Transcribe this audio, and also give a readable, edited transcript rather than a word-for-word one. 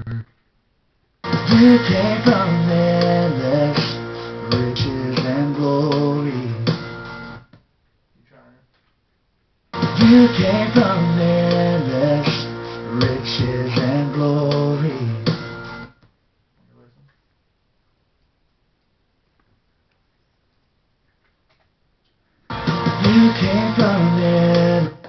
You came from endless riches and glory. You came from endless riches and glory. You came from endless